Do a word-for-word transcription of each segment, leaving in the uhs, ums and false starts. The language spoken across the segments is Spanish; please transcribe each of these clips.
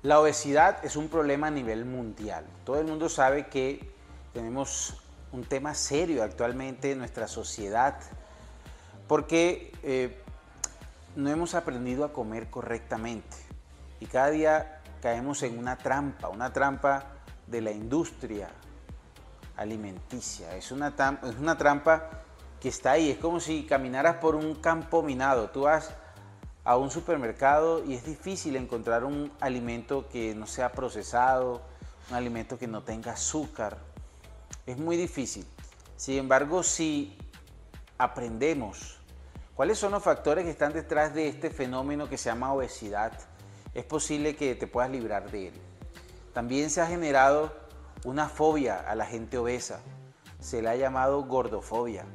La obesidad es un problema a nivel mundial. Todo el mundo sabe que tenemos un tema serio actualmente en nuestra sociedad porque eh, no hemos aprendido a comer correctamente y cada día caemos en una trampa, una trampa de la industria alimenticia. Es una, es una trampa que está ahí, es como si caminaras por un campo minado. Tú vas a un supermercado y es difícil encontrar un alimento que no sea procesado, un alimento que no tenga azúcar. Es muy difícil. Sin embargo, si aprendemos cuáles son los factores que están detrás de este fenómeno que se llama obesidad, es posible que te puedas librar de él. También se ha generado una fobia a la gente obesa. Se le ha llamado gordofobia.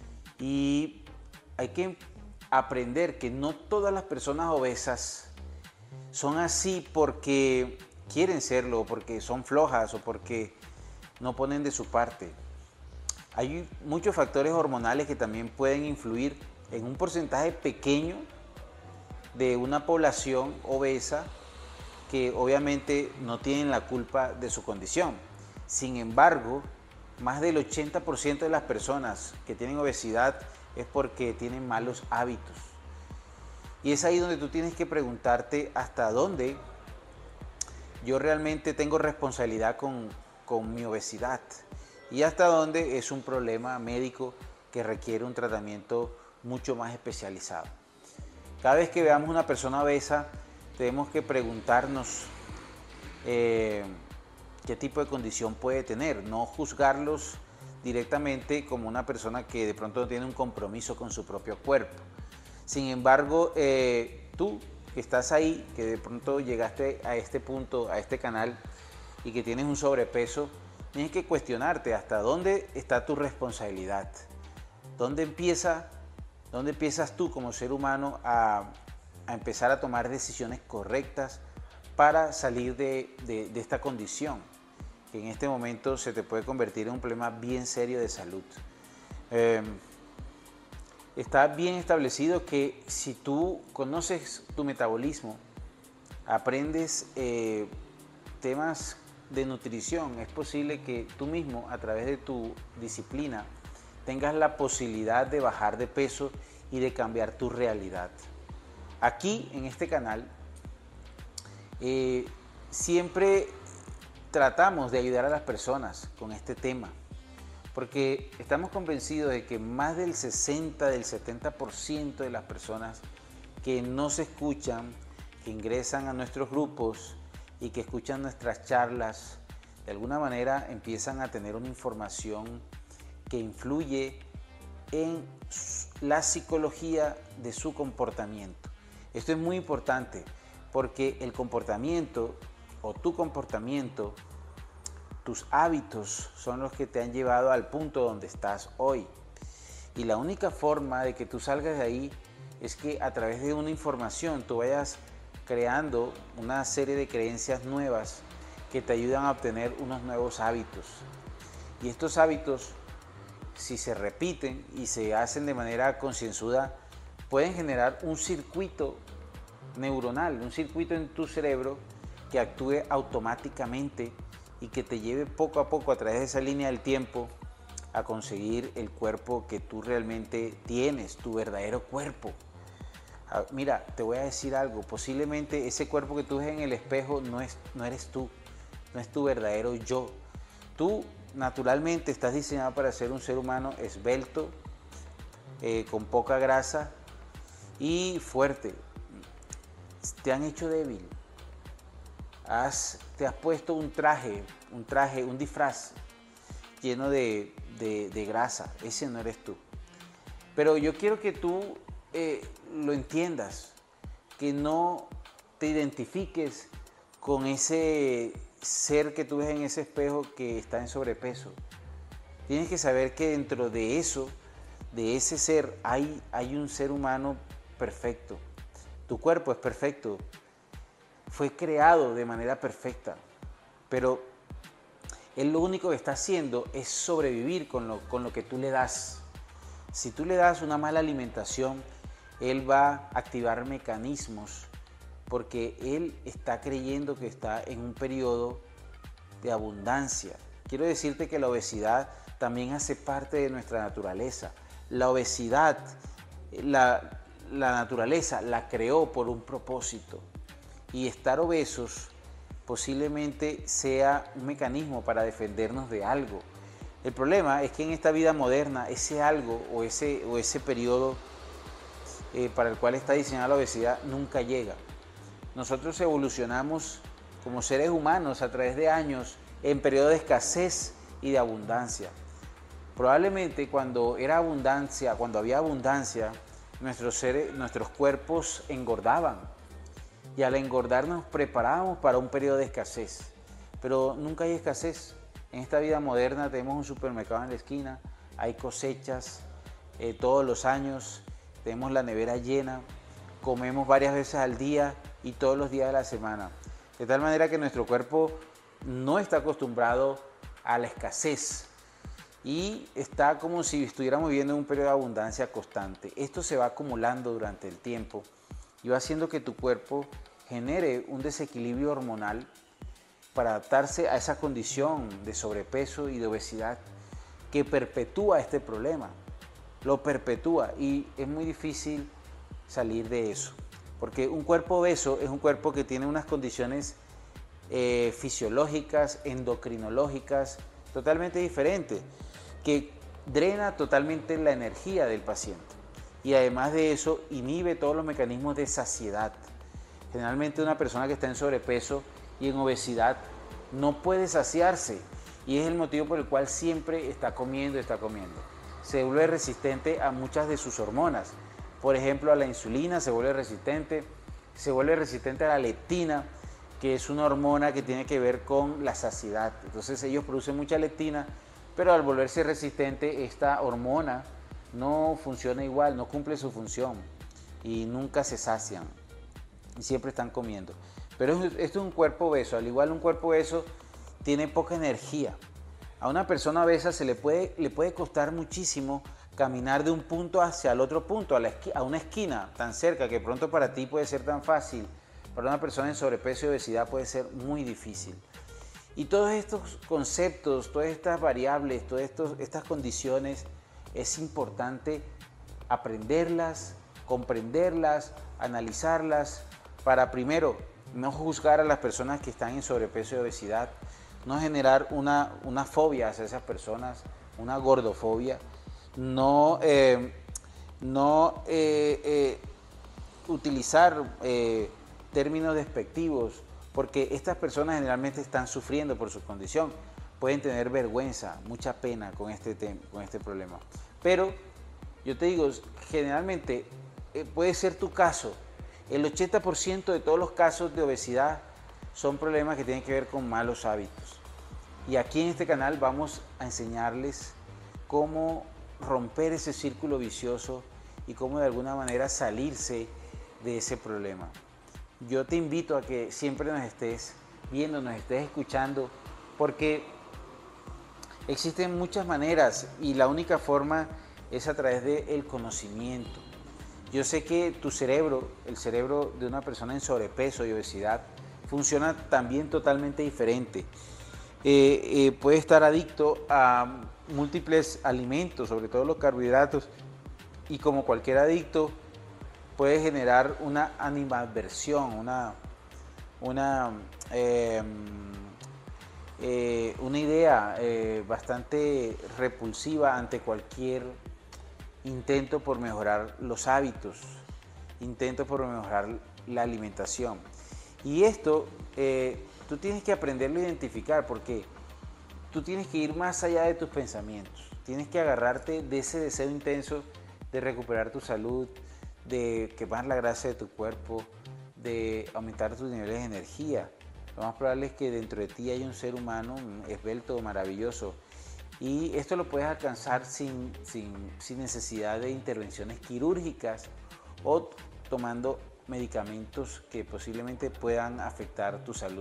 Y hay que aprender que no todas las personas obesas son así porque quieren serlo, o porque son flojas o porque no ponen de su parte. Hay muchos factores hormonales que también pueden influir en un porcentaje pequeño de una población obesa que obviamente no tienen la culpa de su condición. Sin embargo, más del ochenta por ciento de las personas que tienen obesidad es porque tienen malos hábitos. Y es ahí donde tú tienes que preguntarte hasta dónde yo realmente tengo responsabilidad con, con mi obesidad y hasta dónde es un problema médico que requiere un tratamiento mucho más especializado. Cada vez que veamos una persona obesa, tenemos que preguntarnos eh, qué tipo de condición puede tener, no juzgarlos directamente como una persona que de pronto no tiene un compromiso con su propio cuerpo. Sin embargo, eh, tú que estás ahí, que de pronto llegaste a este punto, a este canal y que tienes un sobrepeso, tienes que cuestionarte hasta dónde está tu responsabilidad. ¿Dónde empieza, dónde empiezas tú como ser humano a, a empezar a tomar decisiones correctas para salir de, de, de esta condición que en este momento se te puede convertir en un problema bien serio de salud? Eh, está bien establecido que si tú conoces tu metabolismo, aprendes eh, temas de nutrición, es posible que tú mismo a través de tu disciplina tengas la posibilidad de bajar de peso y de cambiar tu realidad. Aquí en este canal eh, siempre tratamos de ayudar a las personas con este tema, porque estamos convencidos de que más del sesenta, del setenta por ciento de las personas que no se escuchan, que ingresan a nuestros grupos y que escuchan nuestras charlas, de alguna manera empiezan a tener una información que influye en la psicología de su comportamiento. Esto es muy importante porque el comportamiento o tu comportamiento, tus hábitos son los que te han llevado al punto donde estás hoy. Y la única forma de que tú salgas de ahí es que a través de una información tú vayas creando una serie de creencias nuevas que te ayudan a obtener unos nuevos hábitos. Y estos hábitos, si se repiten y se hacen de manera concienzuda, pueden generar un circuito neuronal, un circuito en tu cerebro que actúe automáticamente y que te lleve poco a poco a través de esa línea del tiempo a conseguir el cuerpo que tú realmente tienes, tu verdadero cuerpo. Mira, te voy a decir algo, posiblemente ese cuerpo que tú ves en el espejo no, es, no eres tú, no es tu verdadero yo. Tú naturalmente estás diseñado para ser un ser humano esbelto, eh, con poca grasa y fuerte. Te han hecho débil. Has, te has puesto un traje, un traje, un disfraz lleno de, de, de grasa. Ese no eres tú. Pero yo quiero que tú eh, lo entiendas, que no te identifiques con ese ser que tú ves en ese espejo que está en sobrepeso. Tienes que saber que dentro de eso, de ese ser, hay, hay un ser humano perfecto. Tu cuerpo es perfecto. Fue creado de manera perfecta, pero él lo único que está haciendo es sobrevivir con lo, con lo que tú le das. Si tú le das una mala alimentación, él va a activar mecanismos porque él está creyendo que está en un periodo de abundancia. Quiero decirte que la obesidad también hace parte de nuestra naturaleza. La obesidad, la, la naturaleza la creó por un propósito, y estar obesos posiblemente sea un mecanismo para defendernos de algo. El problema es que en esta vida moderna ese algo o ese, o ese periodo eh, para el cual está diseñada la obesidad nunca llega. Nosotros evolucionamos como seres humanos a través de años en periodo de escasez y de abundancia. Probablemente cuando era abundancia, cuando había abundancia, nuestros, seres, nuestros cuerpos engordaban, y al engordar nos preparábamos para un periodo de escasez. Pero nunca hay escasez. En esta vida moderna tenemos un supermercado en la esquina, hay cosechas eh, todos los años, tenemos la nevera llena, comemos varias veces al día y todos los días de la semana. De tal manera que nuestro cuerpo no está acostumbrado a la escasez y está como si estuviéramos viviendo en un periodo de abundancia constante. Esto se va acumulando durante el tiempo y va haciendo que tu cuerpo genere un desequilibrio hormonal para adaptarse a esa condición de sobrepeso y de obesidad que perpetúa este problema. Lo perpetúa y es muy difícil salir de eso, porque un cuerpo obeso es un cuerpo que tiene unas condiciones eh, fisiológicas, endocrinológicas totalmente diferentes, que drena totalmente la energía del paciente y además de eso inhibe todos los mecanismos de saciedad. Generalmente una persona que está en sobrepeso y en obesidad no puede saciarse y es el motivo por el cual siempre está comiendo y está comiendo. Se vuelve resistente a muchas de sus hormonas, por ejemplo a la insulina se vuelve resistente, se vuelve resistente a la leptina, que es una hormona que tiene que ver con la saciedad. Entonces ellos producen mucha leptina, pero al volverse resistente esta hormona no funciona igual, no cumple su función y nunca se sacian y siempre están comiendo. Pero esto es un cuerpo obeso, al igual un cuerpo obeso tiene poca energía. A una persona obesa se le puede, le puede costar muchísimo caminar de un punto hacia el otro punto, a, la esqui, a una esquina tan cerca que pronto para ti puede ser tan fácil, para una persona en sobrepeso y obesidad puede ser muy difícil. Y todos estos conceptos, todas estas variables, todas estos, estas condiciones, es importante aprenderlas, comprenderlas, analizarlas, para primero no juzgar a las personas que están en sobrepeso y obesidad, no generar una, una fobia hacia esas personas, una gordofobia, no, eh, no eh, eh, utilizar eh, términos despectivos, porque estas personas generalmente están sufriendo por su condición, pueden tener vergüenza, mucha pena con este, con este problema. Pero yo te digo, generalmente eh, puede ser tu caso. El ochenta por ciento de todos los casos de obesidad son problemas que tienen que ver con malos hábitos. Y aquí en este canal vamos a enseñarles cómo romper ese círculo vicioso y cómo de alguna manera salirse de ese problema. Yo te invito a que siempre nos estés viendo, nos estés escuchando, porque existen muchas maneras y la única forma es a través del conocimiento. Yo sé que tu cerebro, el cerebro de una persona en sobrepeso y obesidad, funciona también totalmente diferente. Eh, eh, puede estar adicto a múltiples alimentos, sobre todo los carbohidratos, y como cualquier adicto puede generar una animadversión, una, una, eh, eh, una idea eh, bastante repulsiva ante cualquier intento por mejorar los hábitos, intento por mejorar la alimentación. Y esto eh, tú tienes que aprenderlo a identificar, porque tú tienes que ir más allá de tus pensamientos, tienes que agarrarte de ese deseo intenso de recuperar tu salud, de quemar la grasa de tu cuerpo, de aumentar tus niveles de energía. Lo más probable es que dentro de ti haya un ser humano esbelto, maravilloso, y esto lo puedes alcanzar sin, sin, sin necesidad de intervenciones quirúrgicas o tomando medicamentos que posiblemente puedan afectar tu salud.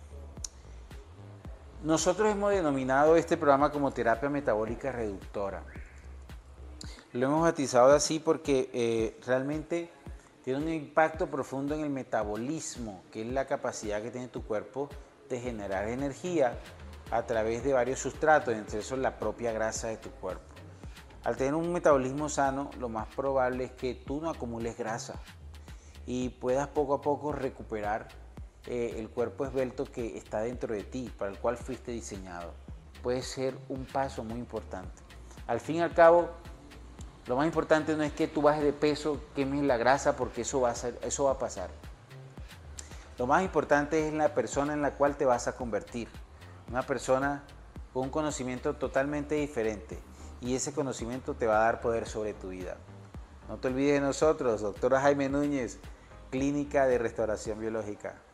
Nosotros hemos denominado este programa como terapia metabólica reductora. Lo hemos bautizado así porque eh, realmente tiene un impacto profundo en el metabolismo, que es la capacidad que tiene tu cuerpo de generar energía a través de varios sustratos, entre esos la propia grasa de tu cuerpo. Al tener un metabolismo sano, lo más probable es que tú no acumules grasa y puedas poco a poco recuperar eh, el cuerpo esbelto que está dentro de ti, para el cual fuiste diseñado. Puede ser un paso muy importante. Al fin y al cabo, lo más importante no es que tú bajes de peso, quemes la grasa, porque eso va a ser, eso va a pasar. Lo más importante es la persona en la cual te vas a convertir. Una persona con un conocimiento totalmente diferente, y ese conocimiento te va a dar poder sobre tu vida. No te olvides de nosotros, doctora Jaime Núñez, Clínica de Restauración Biológica.